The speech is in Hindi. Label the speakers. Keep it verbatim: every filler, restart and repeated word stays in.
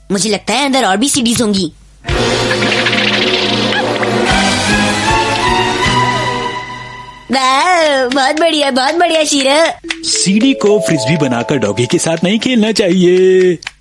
Speaker 1: मुझे लगता है अंदर और भी सीडीज होंगी। बहुत बढ़िया बहुत बढ़िया शीरा।
Speaker 2: सीडी को फ्रिस्बी बनाकर डॉगी के साथ नहीं खेलना चाहिए।